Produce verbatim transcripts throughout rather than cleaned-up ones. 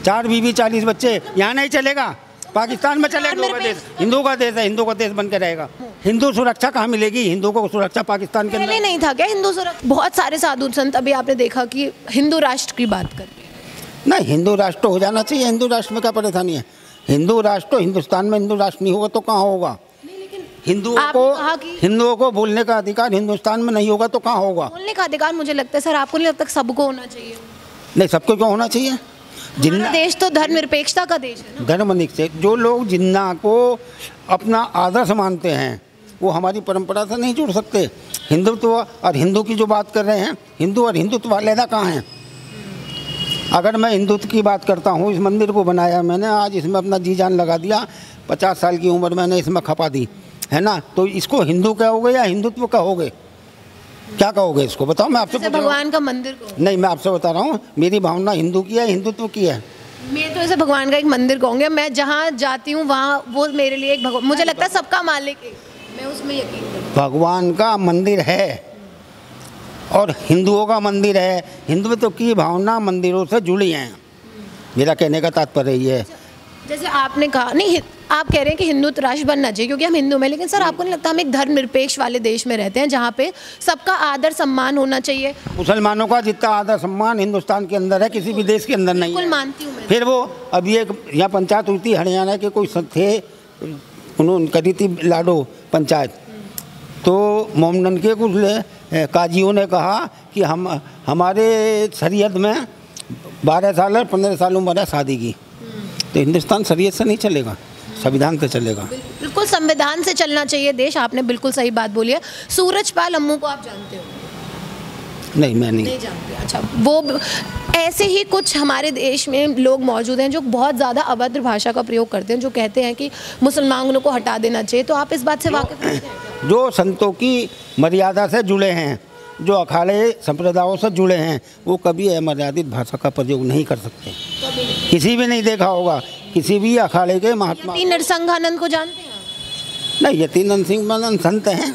चार बीवी चालीस बच्चे, यहाँ नहीं चलेगा, पाकिस्तान में चलेगा। हिंदू का देश, हिंदू का देश है, हिंदू का देश बन के रहेगा। हिंदू सुरक्षा कहाँ मिलेगी? हिंदू को सुरक्षा पाकिस्तान के अंदर पहले नहीं था क्या हिंदू सुरक्षा? बहुत सारे साधु संत अभी आपने देखा कि हिंदू राष्ट्र की बात कर रहे हैं। नहीं, हिंदू राष्ट्र हो जाना चाहिए। हिंदू राष्ट्र में क्या परेशानी है? हिंदू राष्ट्र, हिंदुस्तान में हिंदू राष्ट्र नहीं होगा तो कहाँ होगा? हिंदुओं को हिंदुओं को बोलने का अधिकार हिंदुस्तान में नहीं होगा तो कहाँ होगा? बोलने का अधिकार मुझे लगता है सर, आपको नहीं लगता सबको होना चाहिए? नहीं, सबको क्यों होना चाहिए? जिन्ना देश तो धर्मनिरपेक्षता का देश है। धर्मनिरपेक्ष जो लोग जिन्ना को अपना आदर्श मानते हैं वो हमारी परंपरा से नहीं जुड़ सकते। हिंदुत्व और हिंदू की जो बात कर रहे हैं, हिंदू और हिंदुत्व अलग कहाँ हैं? अगर मैं हिंदुत्व की बात करता हूँ, इस मंदिर को बनाया मैंने, आज इसमें अपना जी जान लगा दिया, पचास साल की उम्र मैंने इसमें खपा दी है ना, तो इसको हिंदू कहोगे या हिंदुत्व कहोगे? क्या कहोगे इसको बताओ? मैं आपसे भगवान का मंदिर को नहीं, मैं आपसे बता रहा हूँ, मेरी भावना हिंदू की है, हिंदुत्व की है। मैं तो ऐसे भगवान का एक मंदिर कहूँगी। मैं जहाँ जाती हूँ वहाँ वो मेरे लिए एक भगवान, मुझे लगता है सबका मालिक है, मैं उसमें यकीन करती हूँ। भगवान का मंदिर है और हिंदुओं का मंदिर है। हिंदुत्व की भावना मंदिरों से जुड़ी है, मेरा कहने का तात्पर्य ये है। जैसे आपने कहा, नहीं आप कह रहे हैं कि हिंदुत्व राष्ट्र बनना चाहिए क्योंकि हम हिंदू में, लेकिन सर आपको नहीं लगता हम एक धर्मनिरपेक्ष वाले देश में रहते हैं जहाँ पे सबका आदर सम्मान होना चाहिए? मुसलमानों का जितना आदर सम्मान हिंदुस्तान के अंदर है किसी भी देश के अंदर नहीं है। मानती हूँ मैं। फिर वो अभी एक यहाँ पंचायत हुई थी हरियाणा के कोई थे, उन्होंने करी थी लाडो पंचायत, तो मोमडन के कुछ काजियों ने कहा कि हम हमारे शरीयत में बारह साल और पंद्रह साल उम्र है शादी की, तो हिंदुस्तान शरीयत से नहीं चलेगा, संविधान से चलेगा। बिल्कुल संविधान से चलना चाहिए देश। आपने बिल्कुल सही बात बोली है। सूरजपाल अम्मू को आप जानते हो? नहीं, मैं नहीं, नहीं जानते। अच्छा, वो ऐसे ही कुछ हमारे देश में लोग मौजूद हैं जो बहुत ज़्यादा अभद्र भाषा का प्रयोग करते हैं, जो कहते हैं कि मुसलमानों को हटा देना चाहिए। तो आप इस बात से वाकिफ हैं? जो संतों की मर्यादा से जुड़े हैं, जो अखाड़े संप्रदायों से जुड़े हैं, वो कभी अमर्यादित भाषा का प्रयोग नहीं कर सकते। किसी भी नहीं देखा होगा किसी भी अखाड़े के महात्मा। यति नरसिंहानंद को जानते हैं? नहीं, यति नरसिंहानंद संत हैं,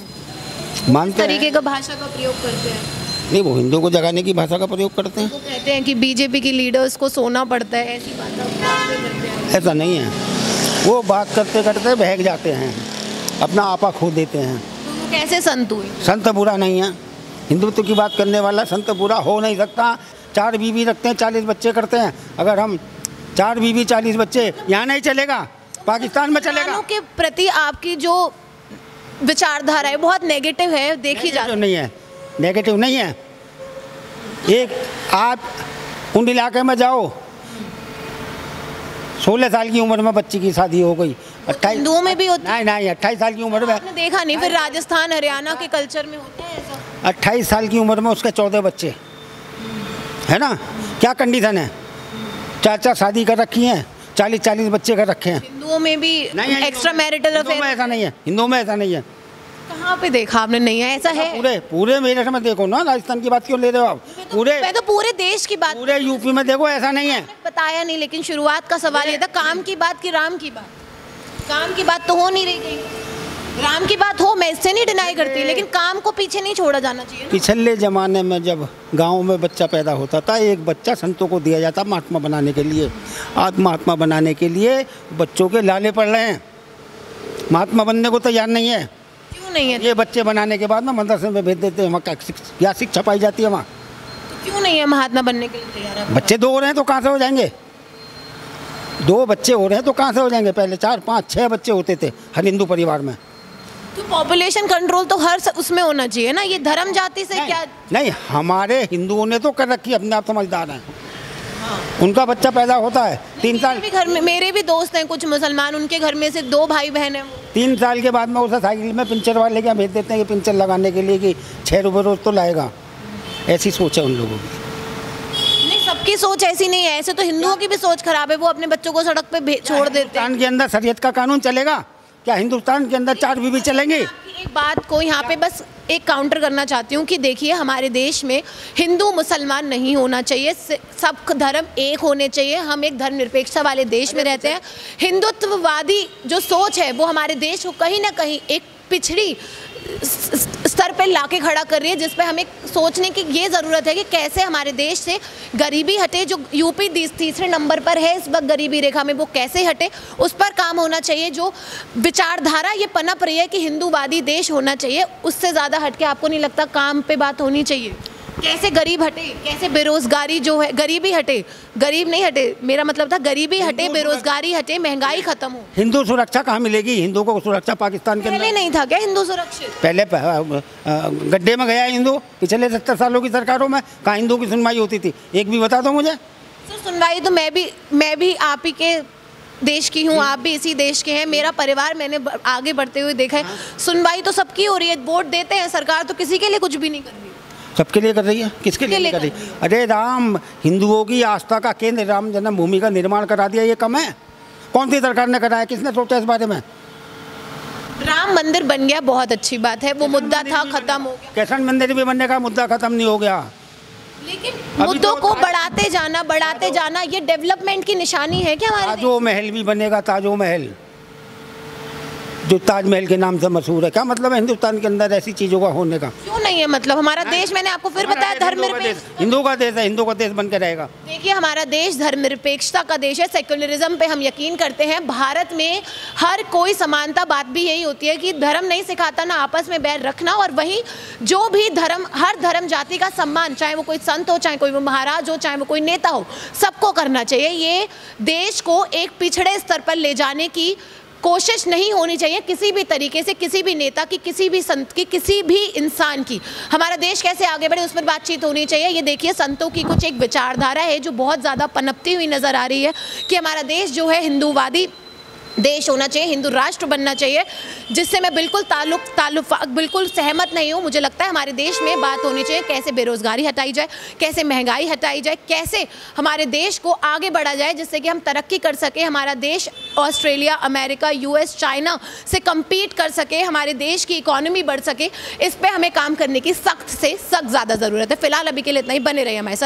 मानते हैं। तरीके का भाषा का प्रयोग करते हैं? नहीं, वो हिंदू को जगाने की भाषा का प्रयोग करते हैं। वो कहते हैं कि बीजेपी की लीडर्स को सोना पड़ता है, ऐसी बातें करते हैं। ऐसा नहीं है, वो बात करते करते बहक जाते हैं, अपना आपा खो देते हैं। तो वो कैसे संत हुए? संत बुरा नहीं है, हिंदुत्व की बात करने वाला संत बुरा हो नहीं सकता। चार बीवी रखते हैं, चालीस बच्चे करते हैं। अगर हम चार बीवी चालीस बच्चे, यहाँ नहीं चलेगा, पाकिस्तान में चलेगा। के प्रति आपकी जो विचारधारा है बहुत नेगेटिव है, देखी जाती नहीं है, नेगेटिव नहीं है। एक आप उन इलाके में जाओ, सोलह साल की उम्र में बच्ची की शादी हो गई, अट्ठाईस हिंदुओं में भी होती नहीं नहीं अट्ठाईस साल की उम्र में। आपने देखा नहीं? फिर राजस्थान हरियाणा के कल्चर में होता है ऐसा। अट्ठाईस साल की उम्र में उसके चौदह बच्चे, है ना? क्या कंडीशन है? चार चार शादी कर रखी हैं, चालीस चालीस बच्चे कर रखे हैं। हिंदुओं में भी एक्स्ट्रा मैरिटल अफेयर? ऐसा नहीं है, हिंदुओं में ऐसा नहीं है। कहाँ पे देखा आपने? नहीं है, ऐसा है। पूरे पूरे मेरठ में देखो ना, राजस्थान की बात क्यों ले रहे हो आप? पूरे मैं तो पूरे देश की बात, पूरे यूपी में देखो, ऐसा नहीं है। बताया नहीं, लेकिन शुरुआत का सवाल ये था, काम की बात की राम की बात? काम की बात तो हो नहीं रही कहीं। राम की बात हो, मैं इससे नहीं डिनाई करती, लेकिन काम को पीछे नहीं छोड़ा जाना चाहिए। पिछले जमाने में जब गाँव में बच्चा पैदा होता था, एक बच्चा संतों को दिया जाता महात्मा बनाने के लिए। आज महात्मा बनाने के लिए बच्चों के लाले पड़ रहे हैं, महात्मा बनने को तैयार नहीं है। क्यों नहीं है? ये बच्चे बनाने के बाद ना मदरसे में भेज देते हैं, वहाँ क्या शिक्षा पाई जाती है वहाँ? तो क्यों नहीं है महात्मा बनने के लिए तैयार है? बच्चे दो हो रहे हैं तो कहाँ से हो जाएंगे? दो बच्चे हो रहे हैं तो कहाँ से हो जाएंगे? पहले चार पाँच छः बच्चे होते थे हर हिंदू परिवार में। तो पॉपुलेशन कंट्रोल तो हर उसमें होना चाहिए ना, ये धर्म जाति से क्या? नहीं, हमारे हिंदुओं ने तो कर रखी, अपने आप समझदार हैं। हाँ। उनका बच्चा पैदा होता है तीन साल भी घर में, मेरे भी दोस्त हैं कुछ मुसलमान, उनके घर में से दो भाई बहन हैं। तीन साल के बाद में उसे साइकिल में पिंचर वाले क्या भेज देते हैं कि पिंचर लगाने के लिए, कि छः रुपये रोज तो लाएगा। ऐसी सोच है उन लोगों की। नहीं, सबकी सोच ऐसी नहीं है। ऐसे तो हिंदुओं की भी सोच खराब है, वो अपने बच्चों को सड़क पे छोड़ देते हैं। हिंदुस्तान के अंदर शरीयत का कानून चलेगा क्या? हिंदुस्तान के अंदर चार बीवी चलेंगे? एक बात को यहाँ पे बस एक काउंटर करना चाहती हूँ कि देखिए, हमारे देश में हिंदू मुसलमान नहीं होना चाहिए, सब धर्म एक होने चाहिए। हम एक धर्मनिरपेक्षता वाले देश में रहते हैं। हिंदुत्ववादी जो सोच है वो हमारे देश को कहीं ना कहीं एक पिछड़ी स्तर पे लाके खड़ा कर रही है, जिस पे हमें सोचने की ये ज़रूरत है कि कैसे हमारे देश से गरीबी हटे। जो यूपी तीसरे नंबर पर है इस वक्त गरीबी रेखा में, वो कैसे हटे, उस पर काम होना चाहिए। जो विचारधारा ये पनप रही है कि हिंदूवादी देश होना चाहिए, उससे ज़्यादा हट के आपको नहीं लगता काम पे बात होनी चाहिए? कैसे गरीब हटे, कैसे बेरोजगारी जो है, गरीबी हटे, गरीब नहीं हटे, मेरा मतलब था गरीबी हटे, बेरोजगारी हटे, महंगाई खत्म हो। हिंदू सुरक्षा कहाँ मिलेगी? हिंदू को सुरक्षा पाकिस्तान के पहले नहीं था क्या हिंदू सुरक्षित? पहले गड्ढे में गया हिंदू पिछले सत्तर सालों की सरकारों में। कहाँ हिंदू की सुनवाई होती थी? एक भी बता दो मुझे। सर सुनवाई तो मैं भी मैं भी आप ही के देश की हूँ, आप भी इसी देश के हैं, मेरा परिवार मैंने आगे बढ़ते हुए देखा है। सुनवाई तो सबकी हो रही है, वोट देते हैं, सरकार तो किसी के लिए कुछ भी नहीं कर रही। सबके लिए कर रही है, किसके लिए नहीं कर रही? अरे राम हिंदुओं की आस्था का केंद्र राम जन्मभूमि का निर्माण करा दिया, ये कम है? कौन सी सरकार ने कराया? किसने सोचा इस बारे में? राम मंदिर बन गया, बहुत अच्छी बात है, वो मुद्दा था, खत्म हो गया। कृष्ण मंदिर भी बनने का मुद्दा खत्म नहीं हो गया। लेकिन मुद्दों को बढ़ाते जाना बढ़ाते जाना ये डेवलपमेंट की निशानी है क्या हमारे? ताजो महल भी बनेगा, ताजो महल जो ताजमहल के नाम से मशहूर है। क्या मतलब है हिंदुस्तान के अंदर ऐसी चीज़ों का होने का? क्यों नहीं है मतलब? हमारा देश, मैंने आपको फिर बताया, धर्मनिरपेक्ष हिंदू का देश है, हिंदू का देश बन के रहेगा। देखिए हमारा देश धर्मनिरपेक्षता का देश है, सेक्युलरिज्म पे हम यकीन करते हैं। भारत में हर कोई समानता, बात भी यही होती है कि धर्म नहीं सिखाता ना आपस में बैर रखना, और वहीं जो भी धर्म, हर धर्म जाति का सम्मान, चाहे वो कोई संत हो, चाहे कोई वो महाराज हो, चाहे वो कोई नेता हो, सबको करना चाहिए। ये देश को एक पिछड़े स्तर पर ले जाने की कोशिश नहीं होनी चाहिए किसी भी तरीके से, किसी भी नेता की, किसी भी संत की, किसी भी इंसान की। हमारा देश कैसे आगे बढ़े उस पर बातचीत होनी चाहिए। ये देखिए संतों की कुछ एक विचारधारा है जो बहुत ज़्यादा पनपती हुई नज़र आ रही है कि हमारा देश जो है हिंदूवादी देश होना चाहिए, हिंदू राष्ट्र बनना चाहिए, जिससे मैं बिल्कुल ताल्लुक ताल्लुक बिल्कुल सहमत नहीं हूँ। मुझे लगता है हमारे देश में बात होनी चाहिए कैसे बेरोज़गारी हटाई जाए, कैसे महंगाई हटाई जाए, कैसे हमारे देश को आगे बढ़ा जाए जिससे कि हम तरक्की कर सके, हमारा देश ऑस्ट्रेलिया, अमेरिका, यूएस, चाइना से कम्पीट कर सके, हमारे देश की इकॉनमी बढ़ सके। इस पर हमें काम करने की सख्त से सख्त ज़्यादा ज़रूरत है। फिलहाल अभी के लिए इतना ही, बने रहिए हमारे साथ।